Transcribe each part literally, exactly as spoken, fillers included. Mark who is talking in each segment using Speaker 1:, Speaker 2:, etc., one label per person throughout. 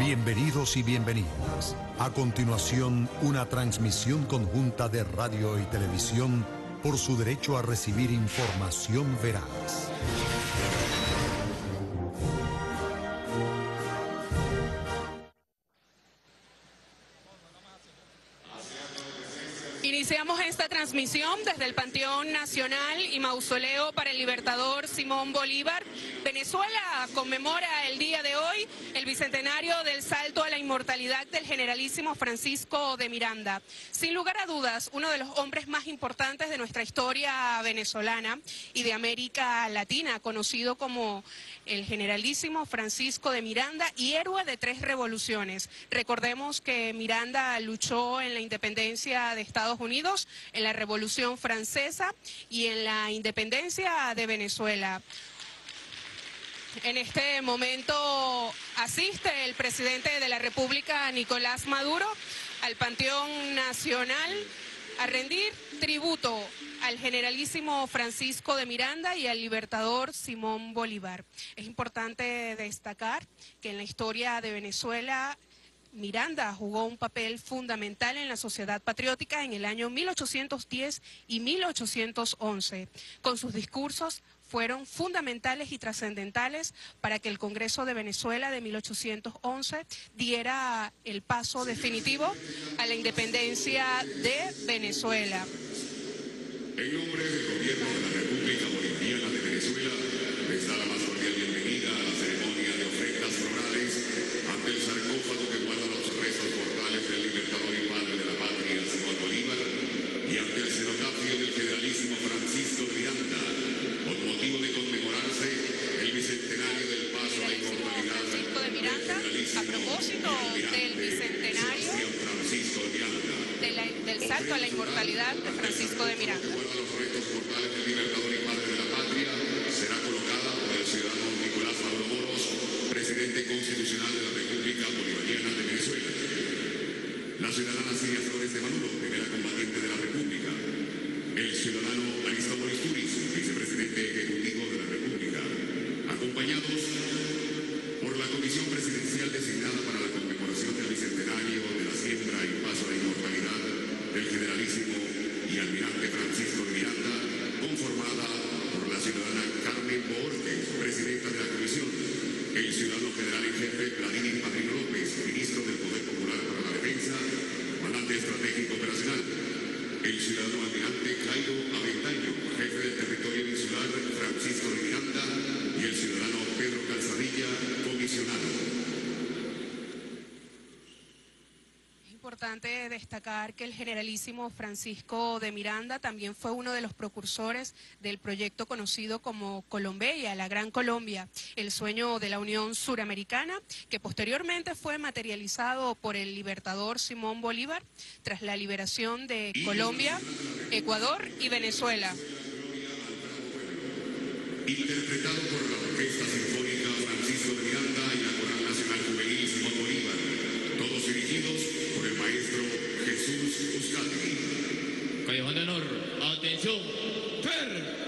Speaker 1: Bienvenidos y bienvenidas. A continuación, una transmisión conjunta de radio y televisión por su derecho a recibir información veraz.
Speaker 2: Iniciamos esta transmisión desde el Panteón Nacional y Mausoleo para el Libertador Simón Bolívar. Venezuela conmemora el día de hoy el bicentenario del salto a la inmortalidad del generalísimo Francisco de Miranda. Sin lugar a dudas, uno de los hombres más importantes de nuestra historia venezolana y de América Latina, conocido como el generalísimo Francisco de Miranda y héroe de tres revoluciones. Recordemos que Miranda luchó en la independencia de Estados Unidos, en la Revolución Francesa y en la independencia de Venezuela. En este momento asiste el presidente de la República, Nicolás Maduro, al Panteón Nacional a rendir tributo al generalísimo Francisco de Miranda y al libertador Simón Bolívar. Es importante destacar que en la historia de Venezuela, Miranda jugó un papel fundamental en la sociedad patriótica en el año mil ochocientos diez y mil ochocientos once. Con sus discursos fueron fundamentales y trascendentales para que el Congreso de Venezuela de mil ochocientos once diera el paso definitivo a la independencia de Venezuela.
Speaker 3: En nombre del Gobierno de la República Bolivariana de Venezuela, les da la más cordial bienvenida a la ceremonia de ofrendas florales ante el sarcófago que guarda los restos mortales del libertador y padre de la patria, Simón Bolívar, y ante el cenotafio del generalísimo Francisco de Miranda, con motivo de conmemorarse el bicentenario del paso a la inmortalidad
Speaker 2: Francisco de Miranda, a propósito del bicentenario de la, del salto a la inmortalidad de Francisco de Miranda.
Speaker 3: Los restos mortales del libertador y padre de la patria será colocada por el ciudadano Nicolás Maduro Moros, presidente constitucional de la República Bolivariana de Venezuela. La ciudadana Silvia Flores de Maduro, primera combatiente de la República. El ciudadano Aristóbulo Isturiz, vicepresidente ejecutivo de la República. Acompañados por la comisión presidencial designada para la conmemoración del bicentenario de la siembra y paso a la inmortalidad del generalísimo y almirante Francisco de Miranda, conformada por la ciudadana Carmen Borges, presidenta de la comisión, el ciudadano general en jefe Vladimir Padrino López, ministro del Poder Popular para la Defensa, comandante estratégico operacional, el ciudadano almirante Jairo Aventaño, jefe del territorio insular Francisco de Miranda, y el ciudadano Pedro Calzadilla, comisionado.
Speaker 2: Es importante destacar que el generalísimo Francisco de Miranda también fue uno de los precursores del proyecto conocido como Colombia, la Gran Colombia, el sueño de la Unión Suramericana, que posteriormente fue materializado por el libertador Simón Bolívar tras la liberación de Colombia, Ecuador y Venezuela.
Speaker 3: Interpretado por la Orquesta Sinfónica Francisco de Miranda y la Coral Nacional Juvenil Simón Bolívar, todos dirigidos por el maestro Jesús Uzcategui.
Speaker 4: Callejón de honor, atención, Fer.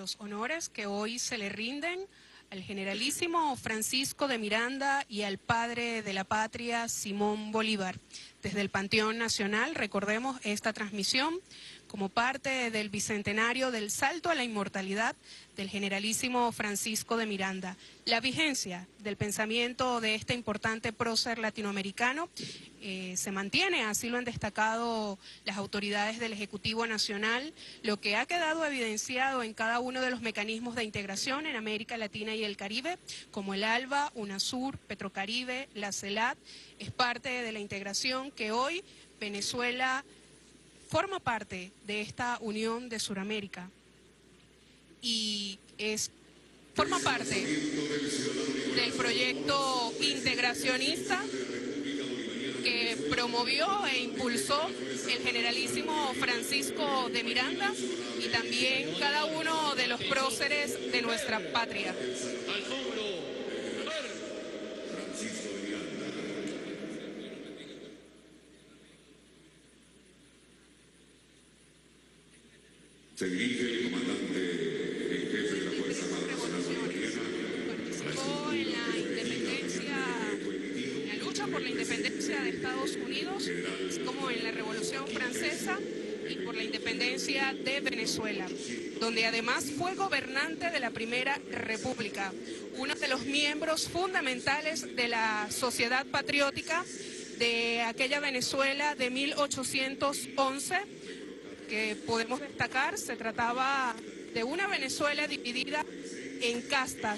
Speaker 2: los honores que hoy se le rinden al generalísimo Francisco de Miranda y al padre de la patria, Simón Bolívar. Desde el Panteón Nacional, recordemos esta transmisión como parte del bicentenario del salto a la inmortalidad del generalísimo Francisco de Miranda. La vigencia del pensamiento de este importante prócer latinoamericano eh, se mantiene, así lo han destacado las autoridades del Ejecutivo Nacional, lo que ha quedado evidenciado en cada uno de los mecanismos de integración en América Latina y el Caribe, como el ALBA, UNASUR, Petrocaribe, la CELAC, es parte de la integración que hoy Venezuela forma parte de esta Unión de Suramérica y es, forma parte del proyecto integracionista que promovió e impulsó el generalísimo Francisco de Miranda y también cada uno de los próceres de nuestra patria.
Speaker 3: Se dirige el comandante en jefe de la Fuerza Armada Nacional Bolivariana.
Speaker 2: Participó en la independencia, en la lucha por la independencia de Estados Unidos, como en la Revolución Francesa y por la independencia de Venezuela, donde además fue gobernante de la Primera República, uno de los miembros fundamentales de la Sociedad Patriótica de aquella Venezuela de mil ochocientos once, que podemos destacar, se trataba de una Venezuela dividida en castas.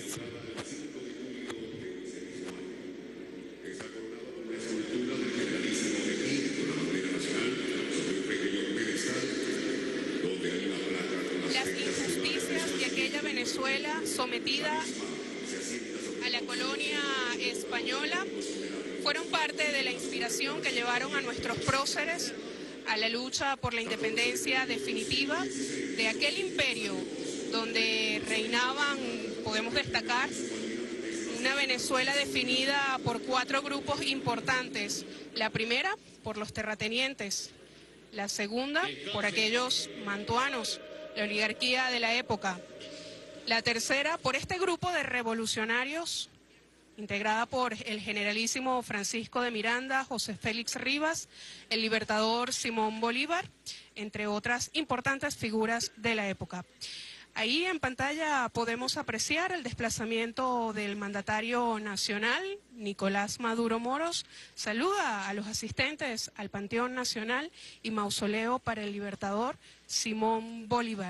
Speaker 2: Las injusticias de aquella Venezuela sometida a la colonia española fueron parte de la inspiración que llevaron a nuestros próceres a la lucha por la independencia definitiva de aquel imperio donde reinaban, podemos destacar, una Venezuela definida por cuatro grupos importantes. La primera, por los terratenientes. La segunda, por aquellos mantuanos, la oligarquía de la época. La tercera, por este grupo de revolucionarios integrada por el generalísimo Francisco de Miranda, José Félix Rivas, el libertador Simón Bolívar, entre otras importantes figuras de la época. Ahí en pantalla podemos apreciar el desplazamiento del mandatario nacional, Nicolás Maduro Moros. Saluda a los asistentes al Panteón Nacional y mausoleo para el libertador Simón Bolívar.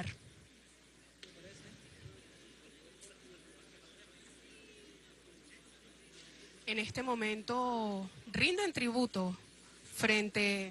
Speaker 2: En este momento rinden tributo frente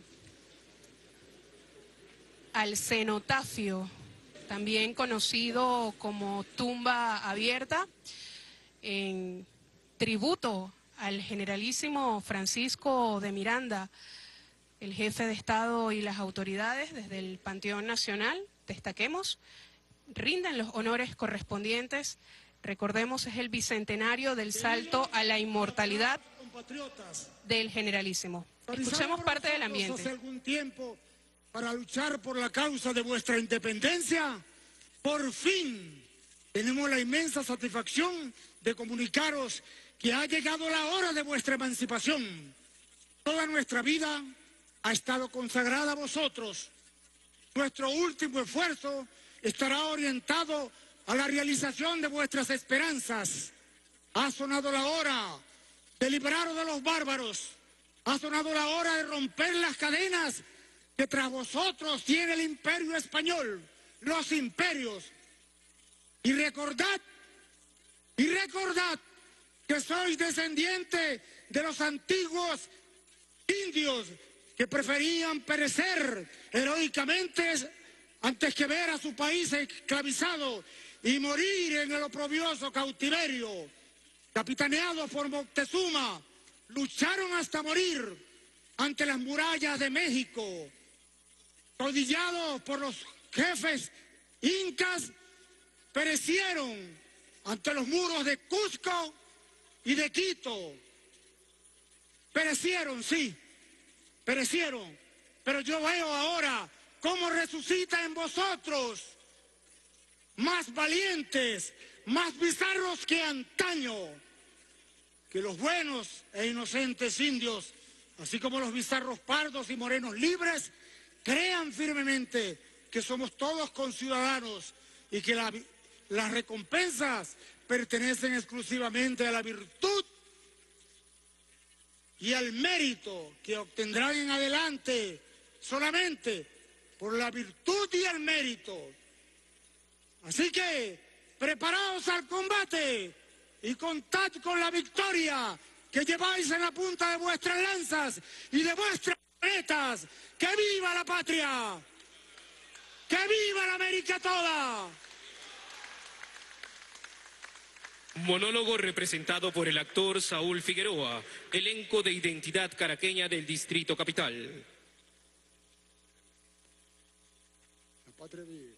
Speaker 2: al cenotafio, también conocido como tumba abierta, en tributo al generalísimo Francisco de Miranda, el jefe de Estado y las autoridades desde el Panteón Nacional, destaquemos, rinden los honores correspondientes. Recordemos, es el bicentenario del salto a la inmortalidad del generalísimo. Escuchemos parte del ambiente.
Speaker 5: Hace algún tiempo, para luchar por la causa de vuestra independencia, por fin tenemos la inmensa satisfacción de comunicaros que ha llegado la hora de vuestra emancipación. Toda nuestra vida ha estado consagrada a vosotros. Nuestro último esfuerzo estará orientado a la realización de vuestras esperanzas. Ha sonado la hora de liberaros de los bárbaros. Ha sonado la hora de romper las cadenas que tras vosotros tiene el imperio español, los imperios. Y recordad, y recordad que sois descendiente de los antiguos indios que preferían perecer heroicamente antes que ver a su país esclavizado y morir en el oprobioso cautiverio. Capitaneados por Moctezuma, lucharon hasta morir ante las murallas de México. Caudillados por los jefes incas, perecieron ante los muros de Cusco y de Quito. Perecieron, sí, perecieron, pero yo veo ahora cómo resucita en vosotros más valientes, más bizarros que antaño, que los buenos e inocentes indios, así como los bizarros pardos y morenos libres, crean firmemente que somos todos conciudadanos y que la, las recompensas pertenecen exclusivamente a la virtud y al mérito que obtendrán en adelante solamente por la virtud y el mérito. Así que, preparaos al combate y contad con la victoria que lleváis en la punta de vuestras lanzas y de vuestras metas. ¡Que viva la patria! ¡Que viva la América toda!
Speaker 6: Monólogo representado por el actor Saúl Figueroa, elenco de Identidad Caraqueña del Distrito Capital.
Speaker 5: La patria vive.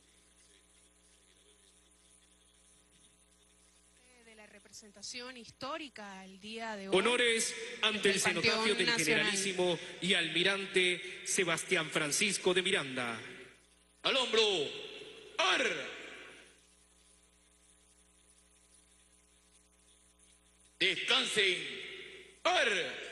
Speaker 2: De la representación histórica el día de hoy.
Speaker 6: Honores ante el cenotafio del
Speaker 2: Nacional.
Speaker 6: generalísimo y almirante Sebastián Francisco de Miranda.
Speaker 4: Al hombro. Ar. Descansen. Ar.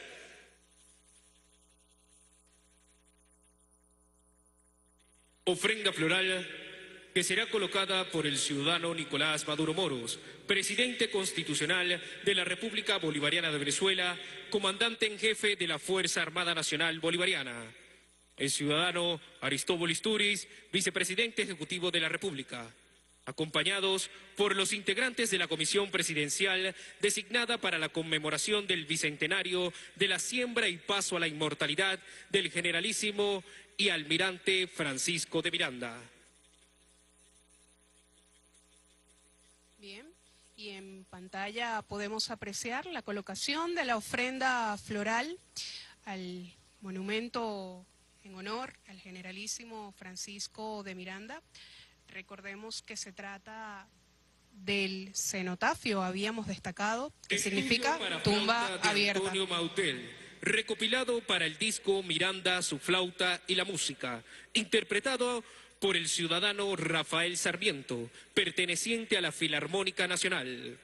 Speaker 6: Ofrenda floral que será colocada por el ciudadano Nicolás Maduro Moros, presidente constitucional de la República Bolivariana de Venezuela, comandante en jefe de la Fuerza Armada Nacional Bolivariana. El ciudadano Aristóbulo Isturiz, vicepresidente ejecutivo de la República, acompañados por los integrantes de la Comisión Presidencial designada para la conmemoración del bicentenario de la siembra y paso a la inmortalidad del generalísimo y almirante Francisco de Miranda.
Speaker 2: Bien, y en pantalla podemos apreciar la colocación de la ofrenda floral al monumento en honor al generalísimo Francisco de Miranda. Recordemos que se trata del cenotafio, habíamos destacado, que
Speaker 6: Estudio
Speaker 2: significa
Speaker 6: para
Speaker 2: tumba
Speaker 6: flauta de
Speaker 2: abierta.
Speaker 6: Antonio Mautel, recopilado para el disco Miranda, su flauta y la música, interpretado por el ciudadano Rafael Sarmiento, perteneciente a la Filarmónica Nacional.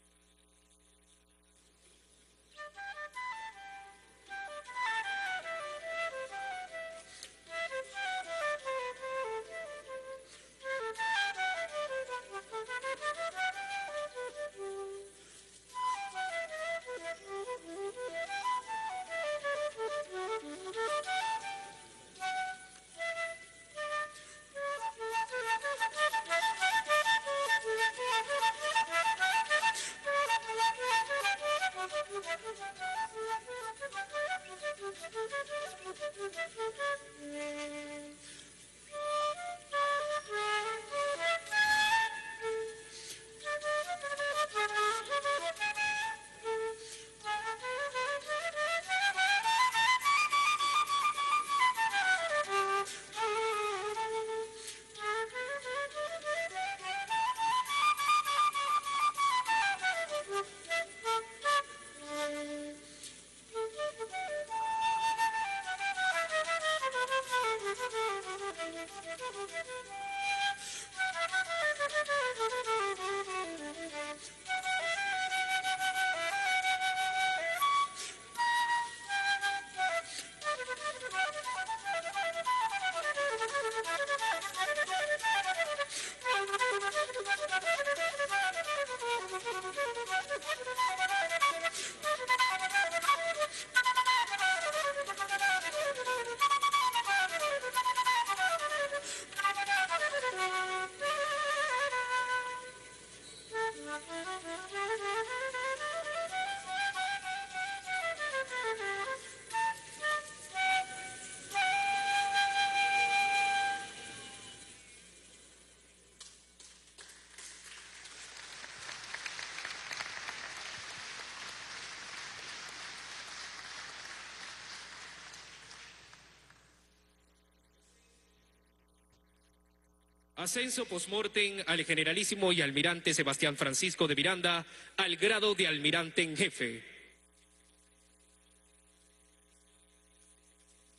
Speaker 6: Ascenso postmortem al generalísimo y almirante Sebastián Francisco de Miranda al grado de almirante en jefe.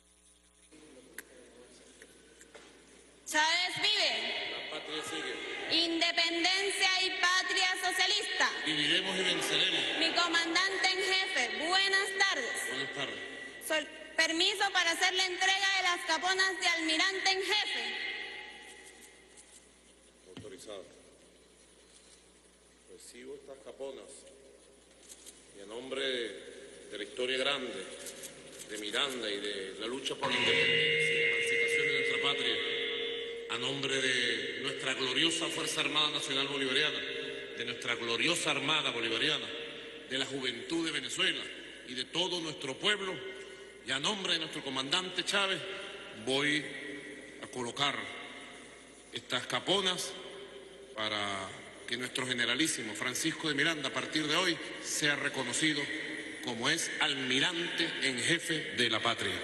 Speaker 7: Chávez vive.
Speaker 4: La patria sigue.
Speaker 7: Independencia y patria socialista.
Speaker 8: Viviremos y venceremos.
Speaker 7: Mi comandante en jefe, buenas tardes.
Speaker 8: Buenas tardes.
Speaker 7: Sol permiso para hacer la entrega de las caponas de almirante en jefe.
Speaker 8: Autorizado. Recibo estas caponas y en nombre de la historia grande de Miranda y de la lucha por la independencia y la emancipación de nuestra patria, a nombre de nuestra gloriosa Fuerza Armada Nacional Bolivariana, de nuestra gloriosa Armada Bolivariana, de la juventud de Venezuela y de todo nuestro pueblo, y a nombre de nuestro comandante Chávez, voy a colocar estas caponas para que nuestro generalísimo Francisco de Miranda, a partir de hoy, sea reconocido como es almirante en jefe de la patria.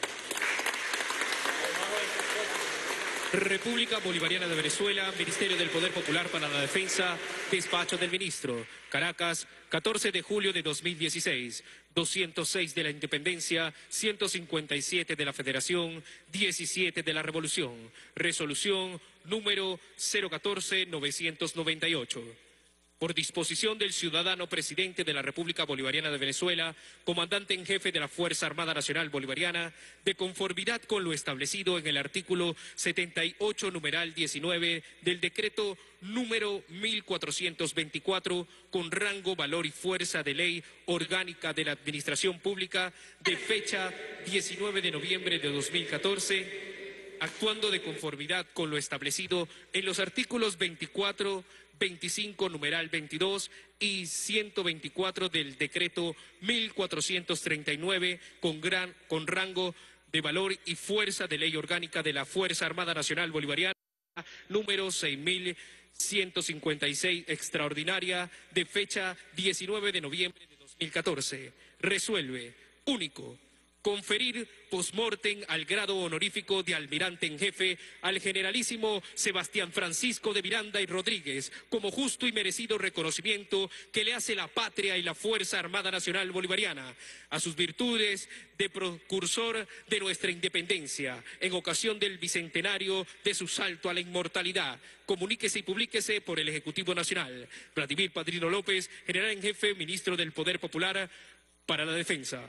Speaker 6: República Bolivariana de Venezuela, Ministerio del Poder Popular para la Defensa, Despacho del Ministro, Caracas, catorce de julio de dos mil dieciséis, doscientos seis de la Independencia, ciento cincuenta y siete de la Federación, diecisiete de la Revolución. Resolución número cero catorce novecientos noventa y ocho. Por disposición del ciudadano presidente de la República Bolivariana de Venezuela, comandante en jefe de la Fuerza Armada Nacional Bolivariana, de conformidad con lo establecido en el artículo setenta y ocho, numeral diecinueve del decreto número mil cuatrocientos veinticuatro, con rango, valor y fuerza de ley orgánica de la Administración Pública, de fecha diecinueve de noviembre de dos mil catorce, actuando de conformidad con lo establecido en los artículos veinticuatro, veinticinco, numeral veintidós y ciento veinticuatro del decreto mil cuatrocientos treinta y nueve con, gran, con rango de valor y fuerza de ley orgánica de la Fuerza Armada Nacional Bolivariana, número seis mil ciento cincuenta y seis, extraordinaria, de fecha diecinueve de noviembre de dos mil catorce. Resuelve, único, conferir postmortem al grado honorífico de almirante en jefe al generalísimo Sebastián Francisco de Miranda y Rodríguez como justo y merecido reconocimiento que le hace la patria y la Fuerza Armada Nacional Bolivariana a sus virtudes de precursor de nuestra independencia en ocasión del bicentenario de su salto a la inmortalidad. Comuníquese y publíquese por el Ejecutivo Nacional. Vladimir Padrino López, general en jefe, ministro del Poder Popular para la Defensa.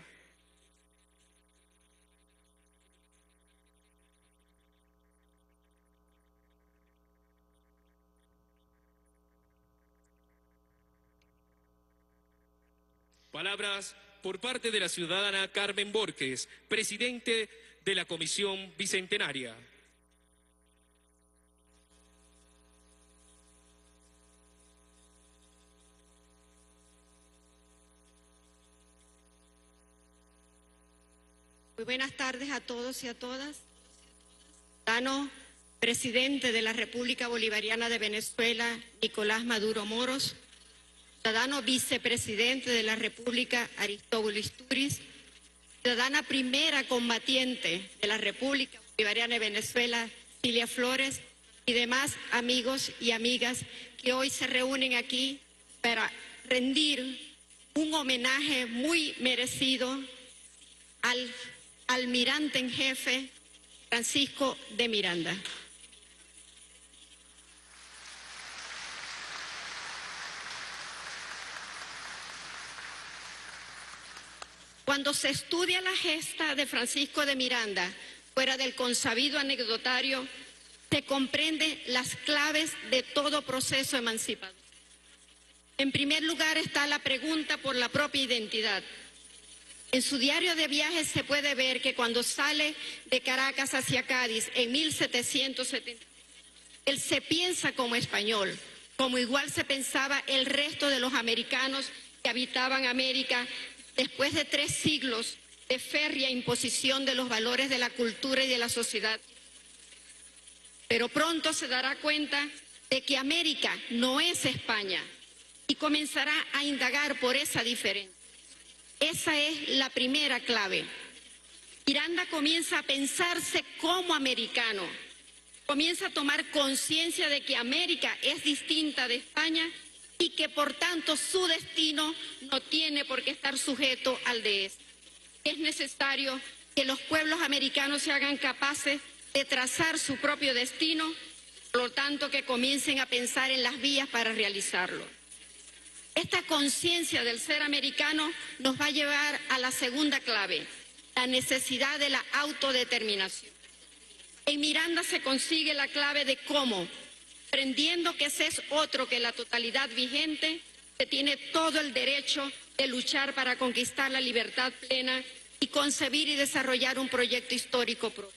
Speaker 6: Palabras por parte de la ciudadana Carmen Borges, presidente de la Comisión Bicentenaria.
Speaker 9: Muy buenas tardes a todos y a todas. Ciudadano presidente de la República Bolivariana de Venezuela, Nicolás Maduro Moros. Ciudadano vicepresidente de la República, Aristóbulo Istúriz, ciudadana primera combatiente de la República Bolivariana de Venezuela, Cilia Flores, y demás amigos y amigas que hoy se reúnen aquí para rendir un homenaje muy merecido al almirante en jefe Francisco de Miranda. Cuando se estudia la gesta de Francisco de Miranda, fuera del consabido anecdotario, se comprende las claves de todo proceso emancipador. En primer lugar está la pregunta por la propia identidad. En su diario de viajes se puede ver que cuando sale de Caracas hacia Cádiz en mil setecientos setenta, él se piensa como español, como igual se pensaba el resto de los americanos que habitaban América después de tres siglos de férrea imposición de los valores de la cultura y de la sociedad. Pero pronto se dará cuenta de que América no es España y comenzará a indagar por esa diferencia. Esa es la primera clave. Miranda comienza a pensarse como americano, comienza a tomar conciencia de que América es distinta de España y que por tanto su destino no tiene por qué estar sujeto al de este. Es necesario que los pueblos americanos se hagan capaces de trazar su propio destino por lo tanto que comiencen a pensar en las vías para realizarlo. Esta conciencia del ser americano nos va a llevar a la segunda clave, la necesidad de la autodeterminación. En Miranda se consigue la clave de cómo, aprendiendo que ese es otro que la totalidad vigente, se tiene todo el derecho de luchar para conquistar la libertad plena y concebir y desarrollar un proyecto histórico propio.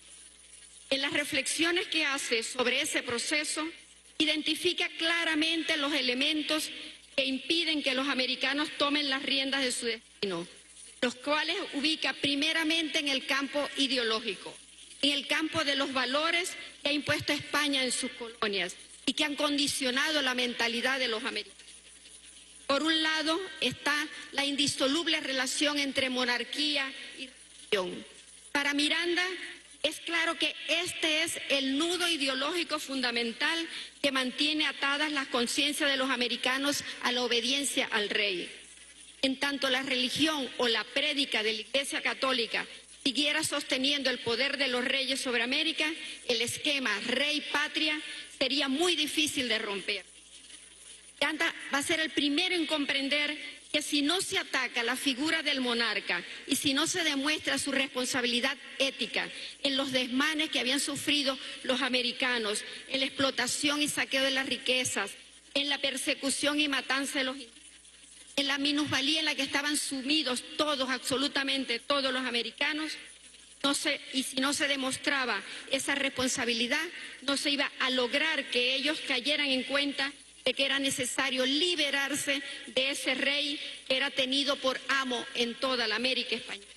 Speaker 9: En las reflexiones que hace sobre ese proceso, identifica claramente los elementos que impiden que los americanos tomen las riendas de su destino, los cuales ubica primeramente en el campo ideológico, en el campo de los valores que ha impuesto España en sus colonias y que han condicionado la mentalidad de los americanos. Por un lado está la indisoluble relación entre monarquía y religión. Para Miranda es claro que este es el nudo ideológico fundamental que mantiene atadas las conciencias de los americanos a la obediencia al rey. En tanto la religión o la prédica de la Iglesia Católica siguiera sosteniendo el poder de los reyes sobre América, el esquema rey-patria sería muy difícil de romper. Miranda va a ser el primero en comprender que si no se ataca la figura del monarca y si no se demuestra su responsabilidad ética en los desmanes que habían sufrido los americanos, en la explotación y saqueo de las riquezas, en la persecución y matanza de los indígenas, en la minusvalía en la que estaban sumidos todos, absolutamente todos los americanos, no se, y si no se demostraba esa responsabilidad, no se iba a lograr que ellos cayeran en cuenta de que era necesario liberarse de ese rey que era tenido por amo en toda la América española.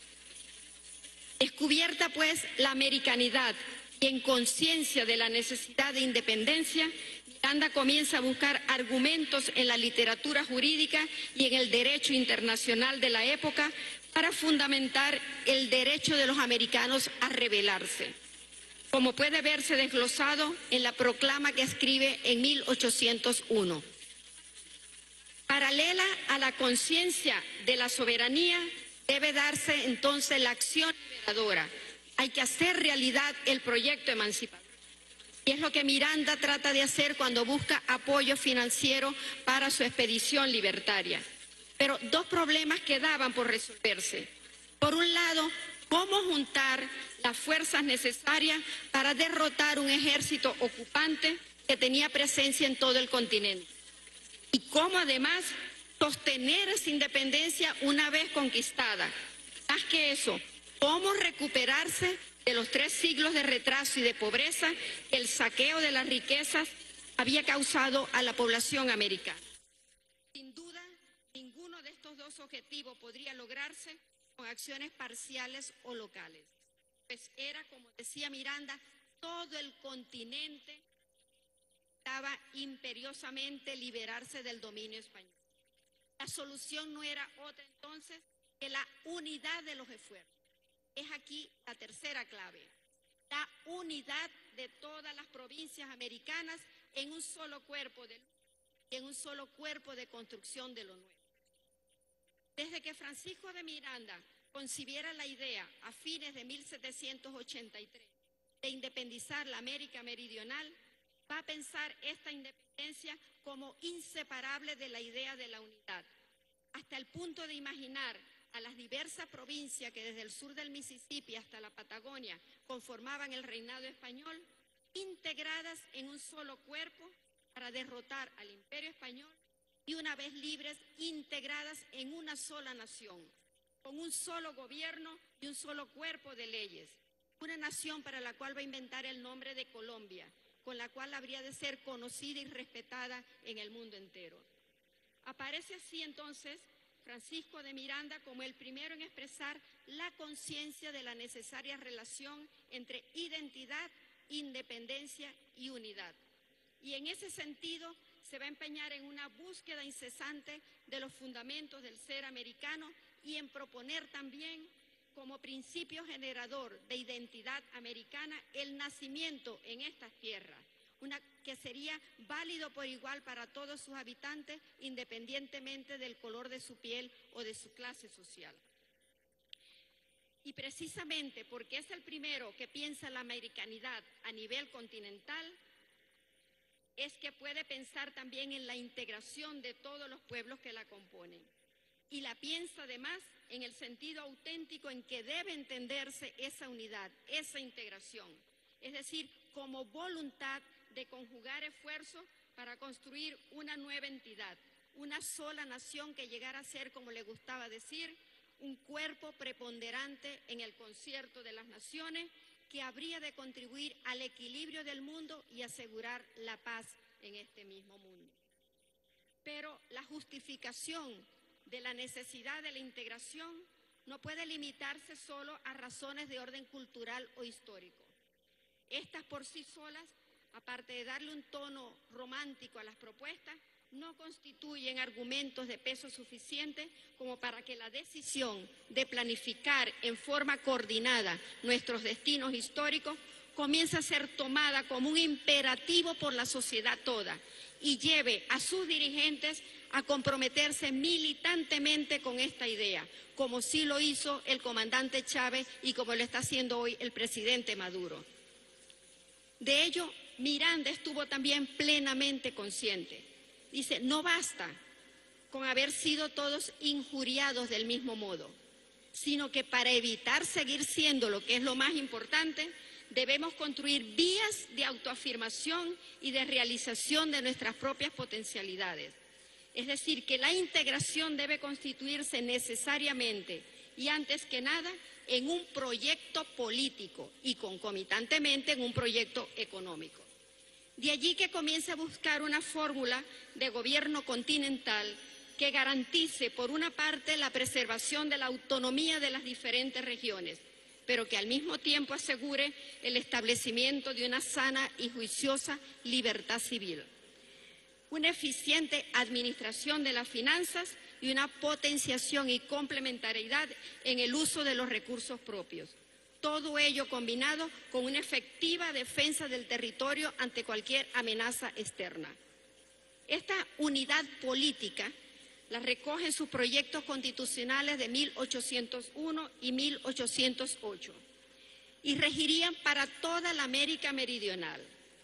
Speaker 9: Descubierta pues la americanidad y en conciencia de la necesidad de independencia, Miranda comienza a buscar argumentos en la literatura jurídica y en el derecho internacional de la época para fundamentar el derecho de los americanos a rebelarse, como puede verse desglosado en la proclama que escribe en mil ochocientos uno. Paralela a la conciencia de la soberanía, debe darse entonces la acción liberadora. Hay que hacer realidad el proyecto emancipador. Y es lo que Miranda trata de hacer cuando busca apoyo financiero para su expedición libertaria. Pero dos problemas quedaban por resolverse. Por un lado, cómo juntar las fuerzas necesarias para derrotar un ejército ocupante que tenía presencia en todo el continente. Y cómo además sostener esa independencia una vez conquistada. Más que eso, cómo recuperarse de los tres siglos de retraso y de pobreza que el saqueo de las riquezas había causado a la población americana. Sin duda, ninguno de estos dos objetivos podría lograrse con acciones parciales o locales, pues era, como decía Miranda, todo el continente estaba imperiosamente liberarse del dominio español. La solución no era otra entonces que la unidad de los esfuerzos. Es aquí la tercera clave, la unidad de todas las provincias americanas en un solo cuerpo de lucha y en un solo cuerpo de construcción de lo nuevo. Desde que Francisco de Miranda concibiera la idea a fines de mil setecientos ochenta y tres de independizar la América Meridional, va a pensar esta independencia como inseparable de la idea de la unidad, hasta el punto de imaginar a las diversas provincias que desde el sur del Mississippi hasta la Patagonia conformaban el reinado español, integradas en un solo cuerpo para derrotar al Imperio Español y una vez libres, integradas en una sola nación, con un solo gobierno y un solo cuerpo de leyes. Una nación para la cual va a inventar el nombre de Colombia, con la cual habría de ser conocida y respetada en el mundo entero. Aparece así entonces Francisco de Miranda como el primero en expresar la conciencia de la necesaria relación entre identidad, independencia y unidad. Y en ese sentido se va a empeñar en una búsqueda incesante de los fundamentos del ser americano y en proponer también como principio generador de identidad americana el nacimiento en estas tierras, una que sería válido por igual para todos sus habitantes, independientemente del color de su piel o de su clase social. Y precisamente porque es el primero que piensa la americanidad a nivel continental, es que puede pensar también en la integración de todos los pueblos que la componen. Y la piensa además en el sentido auténtico en que debe entenderse esa unidad, esa integración, es decir, como voluntad de conjugar esfuerzos para construir una nueva entidad, una sola nación que llegara a ser, como le gustaba decir, un cuerpo preponderante en el concierto de las naciones que habría de contribuir al equilibrio del mundo y asegurar la paz en este mismo mundo. Pero la justificación de la necesidad de la integración no puede limitarse solo a razones de orden cultural o histórico. Estas por sí solas, aparte de darle un tono romántico a las propuestas, no constituyen argumentos de peso suficiente como para que la decisión de planificar en forma coordinada nuestros destinos históricos comience a ser tomada como un imperativo por la sociedad toda y lleve a sus dirigentes a comprometerse militantemente con esta idea, como sí lo hizo el comandante Chávez y como lo está haciendo hoy el presidente Maduro. De ello, Miranda estuvo también plenamente consciente. Dice, no basta con haber sido todos injuriados del mismo modo, sino que para evitar seguir siendo lo que es lo más importante, debemos construir vías de autoafirmación y de realización de nuestras propias potencialidades. Es decir, que la integración debe constituirse necesariamente y antes que nada en un proyecto político y concomitantemente en un proyecto económico. De allí que comience a buscar una fórmula de gobierno continental que garantice, por una parte, la preservación de la autonomía de las diferentes regiones, pero que al mismo tiempo asegure el establecimiento de una sana y juiciosa libertad civil, una eficiente administración de las finanzas y una potenciación y complementariedad en el uso de los recursos propios. Todo ello combinado con una efectiva defensa del territorio ante cualquier amenaza externa. Esta unidad política la recoge en sus proyectos constitucionales de mil ochocientos uno y mil ochocientos ocho y regirían para toda la América Meridional.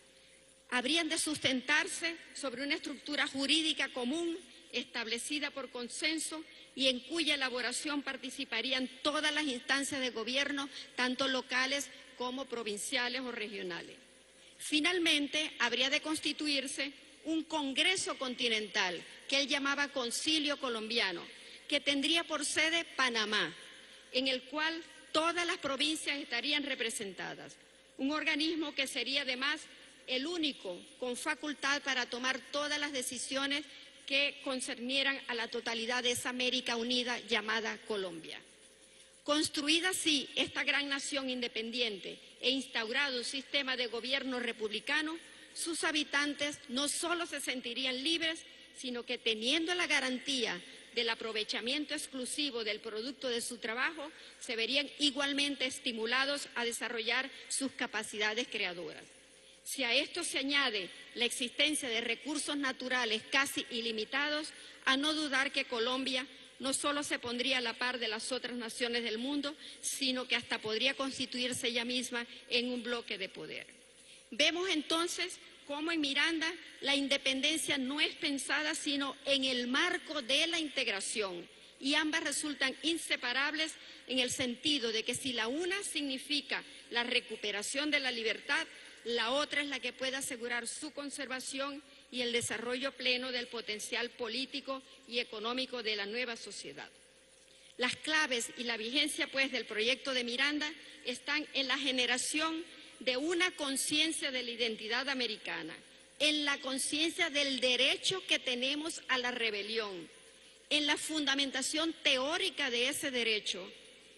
Speaker 9: Habrían de sustentarse sobre una estructura jurídica común establecida por consenso y en cuya elaboración participarían todas las instancias de gobierno, tanto locales como provinciales o regionales. Finalmente, habría de constituirse un Congreso Continental, que él llamaba Concilio Colombiano, que tendría por sede Panamá, en el cual todas las provincias estarían representadas. Un organismo que sería además el único con facultad para tomar todas las decisiones que concernieran a la totalidad de esa América unida llamada Colombia. Construida así esta gran nación independiente e instaurado un sistema de gobierno republicano, sus habitantes no solo se sentirían libres, sino que teniendo la garantía del aprovechamiento exclusivo del producto de su trabajo, se verían igualmente estimulados a desarrollar sus capacidades creadoras. Si a esto se añade la existencia de recursos naturales casi ilimitados, a no dudar que Colombia no solo se pondría a la par de las otras naciones del mundo, sino que hasta podría constituirse ella misma en un bloque de poder. Vemos entonces cómo en Miranda la independencia no es pensada sino en el marco de la integración y ambas resultan inseparables en el sentido de que si la una significa la recuperación de la libertad, la otra es la que puede asegurar su conservación y el desarrollo pleno del potencial político y económico de la nueva sociedad. Las claves y la vigencia, pues, del proyecto de Miranda están en la generación de una conciencia de la identidad americana, en la conciencia del derecho que tenemos a la rebelión, en la fundamentación teórica de ese derecho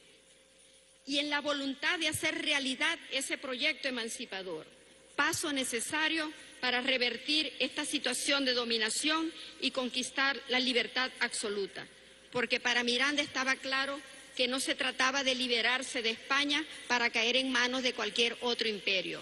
Speaker 9: y en la voluntad de hacer realidad ese proyecto emancipador, paso necesario para revertir esta situación de dominación y conquistar la libertad absoluta, porque para Miranda estaba claro que no se trataba de liberarse de España para caer en manos de cualquier otro imperio.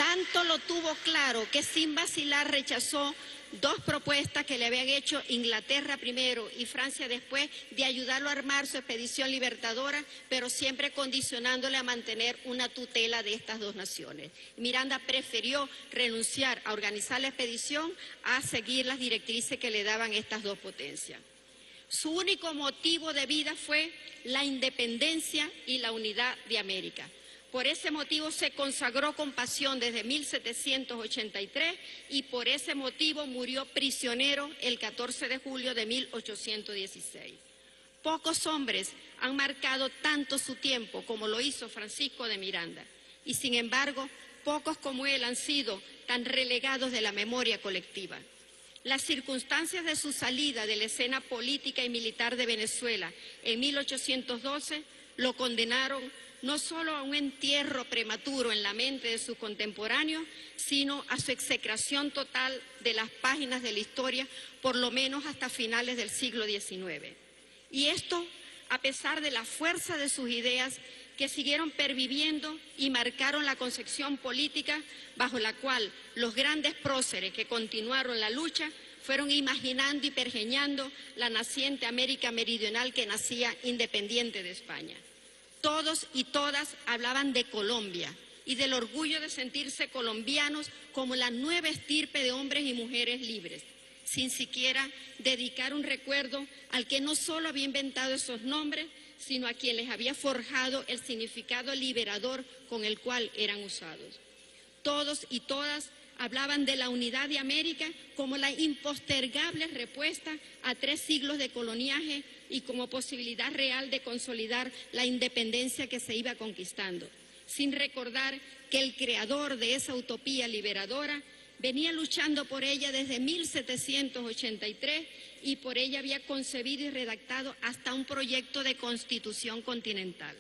Speaker 9: Tanto lo tuvo claro que sin vacilar rechazó dos propuestas que le habían hecho Inglaterra primero y Francia después de ayudarlo a armar su expedición libertadora, pero siempre condicionándole a mantener una tutela de estas dos naciones. Miranda prefirió renunciar a organizar la expedición a seguir las directrices que le daban estas dos potencias. Su único motivo de vida fue la independencia y la unidad de América. Por ese motivo se consagró con pasión desde mil setecientos ochenta y tres y por ese motivo murió prisionero el catorce de julio de mil ochocientos dieciséis. Pocos hombres han marcado tanto su tiempo como lo hizo Francisco de Miranda y sin embargo pocos como él han sido tan relegados de la memoria colectiva. Las circunstancias de su salida de la escena política y militar de Venezuela en mil ochocientos doce lo condenaron no solo a un entierro prematuro en la mente de sus contemporáneos, sino a su execración total de las páginas de la historia, por lo menos hasta finales del siglo diecinueve. Y esto a pesar de la fuerza de sus ideas que siguieron perviviendo y marcaron la concepción política bajo la cual los grandes próceres que continuaron la lucha fueron imaginando y pergeñando la naciente América Meridional que nacía independiente de España. Todos y todas hablaban de Colombia y del orgullo de sentirse colombianos como la nueva estirpe de hombres y mujeres libres, sin siquiera dedicar un recuerdo al que no solo había inventado esos nombres, sino a quien les había forjado el significado liberador con el cual eran usados. Todos y todas hablaban de la unidad de América como la impostergable respuesta a tres siglos de coloniaje y como posibilidad real de consolidar la independencia que se iba conquistando, sin recordar que el creador de esa utopía liberadora venía luchando por ella desde mil setecientos ochenta y tres y por ella había concebido y redactado hasta un proyecto de constitución continental.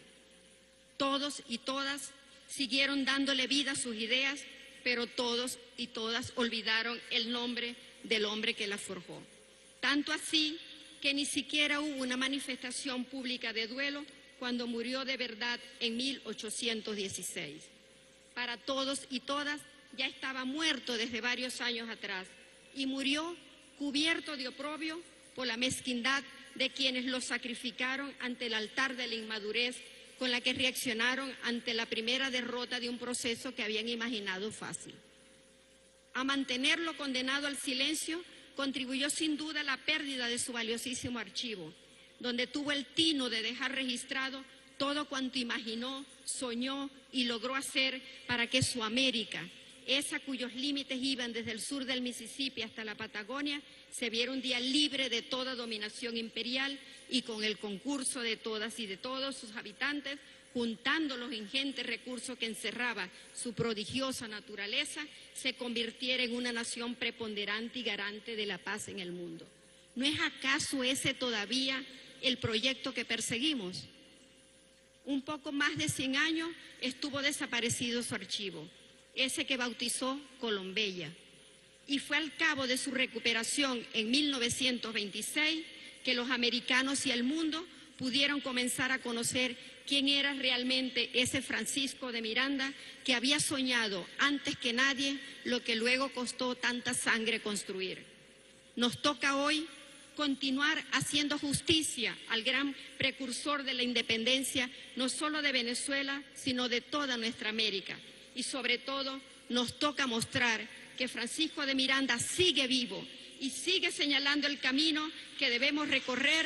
Speaker 9: Todos y todas siguieron dándole vida a sus ideas, pero todos y todas olvidaron el nombre del hombre que la forjó. Tanto así que ni siquiera hubo una manifestación pública de duelo cuando murió de verdad en mil ochocientos dieciséis. Para todos y todas ya estaba muerto desde varios años atrás y murió cubierto de oprobio por la mezquindad de quienes lo sacrificaron ante el altar de la inmadurez con la que reaccionaron ante la primera derrota de un proceso que habían imaginado fácil. A mantenerlo condenado al silencio contribuyó sin duda la pérdida de su valiosísimo archivo, donde tuvo el tino de dejar registrado todo cuanto imaginó, soñó y logró hacer para que su América, esa cuyos límites iban desde el sur del Mississippi hasta la Patagonia, se viera un día libre de toda dominación imperial y con el concurso de todas y de todos sus habitantes, juntando los ingentes recursos que encerraba su prodigiosa naturaleza, se convirtiera en una nación preponderante y garante de la paz en el mundo. ¿No es acaso ese todavía el proyecto que perseguimos? Un poco más de cien años estuvo desaparecido su archivo, ese que bautizó Colombella, y fue al cabo de su recuperación en mil novecientos veintiséis que los americanos y el mundo pudieron comenzar a conocer quién era realmente ese Francisco de Miranda que había soñado antes que nadie lo que luego costó tanta sangre construir. Nos toca hoy continuar haciendo justicia al gran precursor de la independencia, no solo de Venezuela, sino de toda nuestra América. Y sobre todo nos toca mostrar que Francisco de Miranda sigue vivo y sigue señalando el camino que debemos recorrer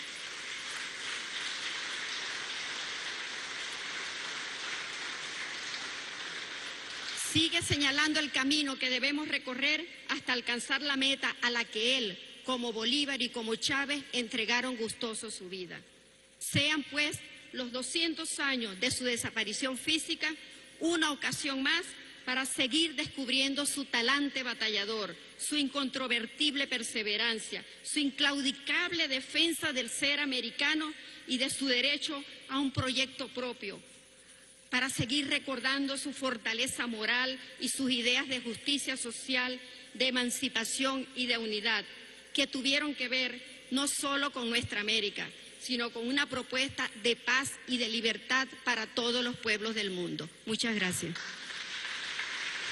Speaker 9: sigue señalando el camino que debemos recorrer hasta alcanzar la meta a la que él, como Bolívar y como Chávez, entregaron gustoso su vida. Sean pues los doscientos años de su desaparición física una ocasión más para seguir descubriendo su talante batallador, su incontrovertible perseverancia, su inclaudicable defensa del ser americano y de su derecho a un proyecto propio, para seguir recordando su fortaleza moral y sus ideas de justicia social, de emancipación y de unidad, que tuvieron que ver no solo con nuestra América, sino con una propuesta de paz y de libertad para todos los pueblos del mundo. Muchas gracias.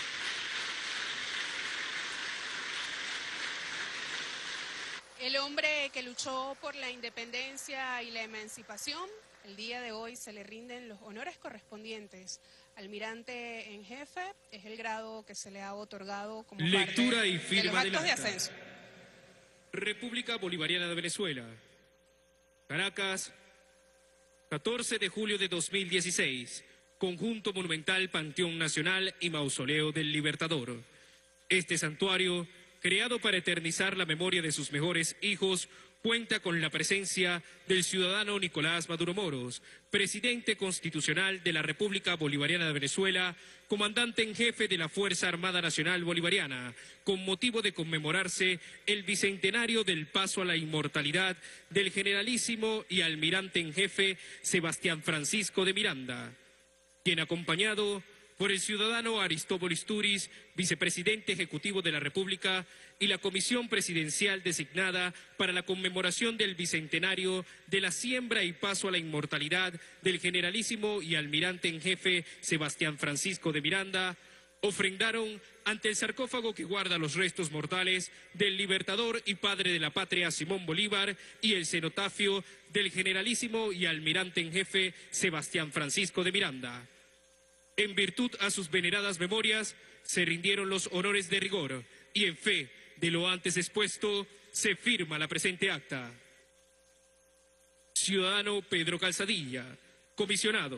Speaker 2: El hombre que luchó por la independencia y la emancipación, el día de hoy se le rinden los honores correspondientes. Almirante en jefe es el grado que se le ha otorgado como
Speaker 6: Lectura
Speaker 2: parte
Speaker 6: y firma
Speaker 2: de los actos
Speaker 6: del
Speaker 2: de
Speaker 6: acta.
Speaker 2: ascenso.
Speaker 6: República Bolivariana de Venezuela. Caracas, catorce de julio de dos mil dieciséis. Conjunto monumental Panteón Nacional y Mausoleo del Libertador. Este santuario, creado para eternizar la memoria de sus mejores hijos, cuenta con la presencia del ciudadano Nicolás Maduro Moros, presidente constitucional de la República Bolivariana de Venezuela, comandante en jefe de la Fuerza Armada Nacional Bolivariana, con motivo de conmemorarse el bicentenario del paso a la inmortalidad del generalísimo y almirante en jefe Sebastián Francisco de Miranda, quien, acompañado por el ciudadano Aristóbulo Istúriz, vicepresidente ejecutivo de la República, y la comisión presidencial designada para la conmemoración del bicentenario de la siembra y paso a la inmortalidad del generalísimo y almirante en jefe Sebastián Francisco de Miranda, ofrendaron ante el sarcófago que guarda los restos mortales del libertador y padre de la patria Simón Bolívar y el cenotafio del generalísimo y almirante en jefe Sebastián Francisco de Miranda. En virtud a sus veneradas memorias, se rindieron los honores de rigor y en fe de lo antes expuesto, se firma la presente acta. Ciudadano Pedro Calzadilla, comisionado.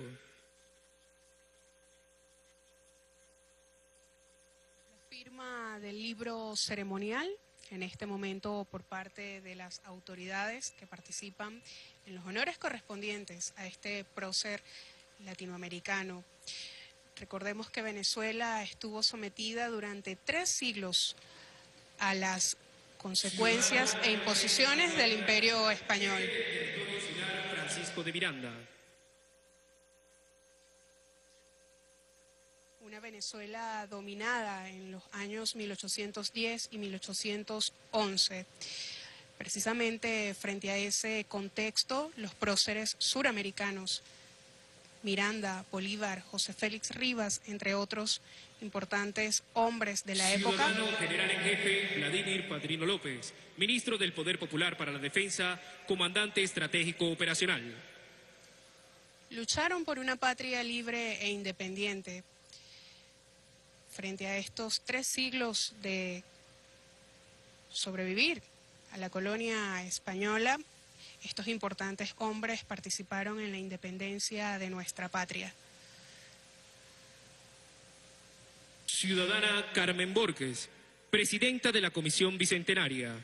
Speaker 2: La firma del libro ceremonial, en este momento por parte de las autoridades que participan en los honores correspondientes a este prócer latinoamericano. Recordemos que Venezuela estuvo sometida durante tres siglos a las consecuencias e imposiciones del Imperio Español.
Speaker 6: Francisco de Miranda.
Speaker 2: Una Venezuela dominada en los años mil ochocientos diez y mil ochocientos once. Precisamente frente a ese contexto, los próceres suramericanos, Miranda, Bolívar, José Félix Rivas, entre otros importantes hombres de la época.
Speaker 6: Ciudadano General en Jefe Vladimir Padrino López, ministro del Poder Popular para la Defensa, comandante estratégico operacional.
Speaker 2: Lucharon por una patria libre e independiente. Frente a estos tres siglos de sobrevivir a la colonia española, estos importantes hombres participaron en la independencia de nuestra patria.
Speaker 6: Ciudadana Carmen Borges, presidenta de la Comisión Bicentenaria.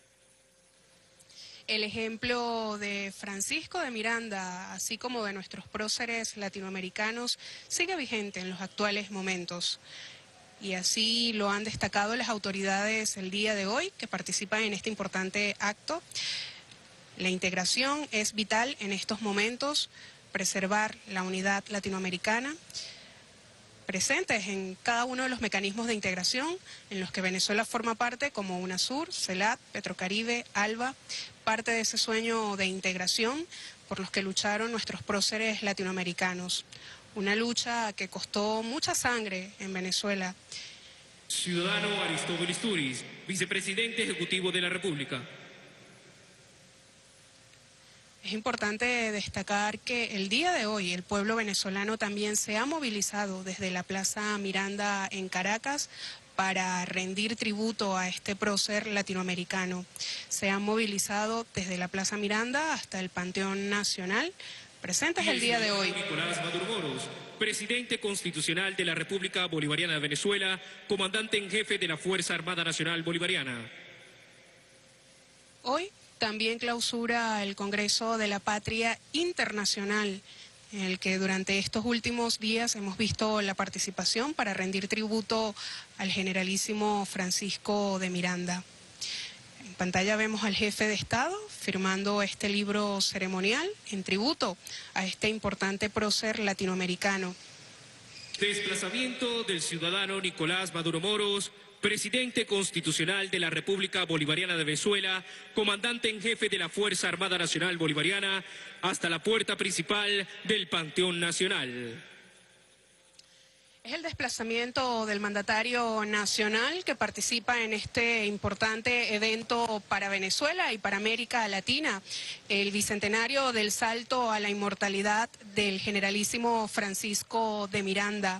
Speaker 2: El ejemplo de Francisco de Miranda, así como de nuestros próceres latinoamericanos, sigue vigente en los actuales momentos. Y así lo han destacado las autoridades el día de hoy que participan en este importante acto. La integración es vital en estos momentos, preservar la unidad latinoamericana, presentes en cada uno de los mecanismos de integración en los que Venezuela forma parte, como UNASUR, CELAC, Petrocaribe, ALBA, parte de ese sueño de integración por los que lucharon nuestros próceres latinoamericanos. Una lucha que costó mucha sangre en Venezuela.
Speaker 6: Ciudadano Aristóbulo Istúriz, vicepresidente ejecutivo de la República.
Speaker 2: Es importante destacar que el día de hoy el pueblo venezolano también se ha movilizado desde la Plaza Miranda en Caracas para rendir tributo a este prócer latinoamericano. Se han movilizado desde la Plaza Miranda hasta el Panteón Nacional, presentes el día de hoy.
Speaker 6: Nicolás Maduro Moros, presidente constitucional de la República Bolivariana de Venezuela, comandante en jefe de la Fuerza Armada Nacional Bolivariana.
Speaker 2: Hoy también clausura el Congreso de la Patria Internacional, en el que durante estos últimos días hemos visto la participación para rendir tributo al generalísimo Francisco de Miranda. En pantalla vemos al jefe de Estado firmando este libro ceremonial en tributo a este importante prócer latinoamericano.
Speaker 6: Desplazamiento del ciudadano Nicolás Maduro Moros, presidente constitucional de la República Bolivariana de Venezuela, comandante en jefe de la Fuerza Armada Nacional Bolivariana, hasta la puerta principal del Panteón Nacional.
Speaker 2: Es el desplazamiento del mandatario nacional que participa en este importante evento para Venezuela y para América Latina, el bicentenario del salto a la inmortalidad del generalísimo Francisco de Miranda.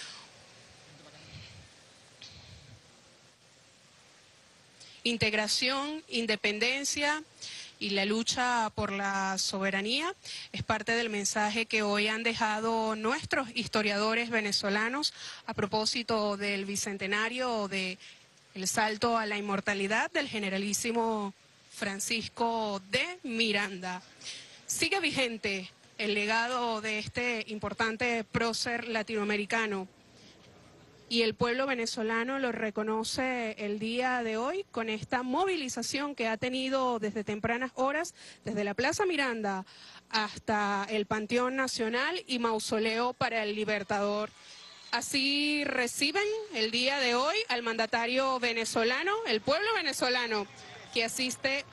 Speaker 2: Integración, independencia y la lucha por la soberanía es parte del mensaje que hoy han dejado nuestros historiadores venezolanos a propósito del bicentenario del salto a la inmortalidad del generalísimo Francisco de Miranda. Sigue vigente el legado de este importante prócer latinoamericano y el pueblo venezolano lo reconoce el día de hoy con esta movilización que ha tenido desde tempranas horas, desde la Plaza Miranda hasta el Panteón Nacional y Mausoleo para el Libertador. Así reciben el día de hoy al mandatario venezolano, el pueblo venezolano que asiste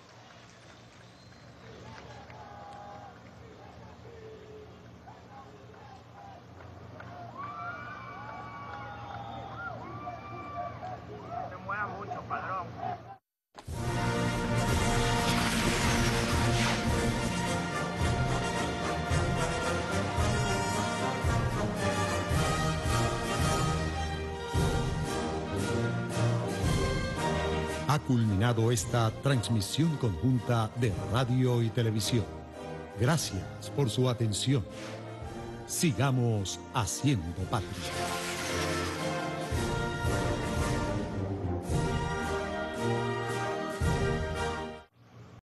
Speaker 1: Ha culminado esta transmisión conjunta de radio y televisión. Gracias por su atención. Sigamos haciendo patria.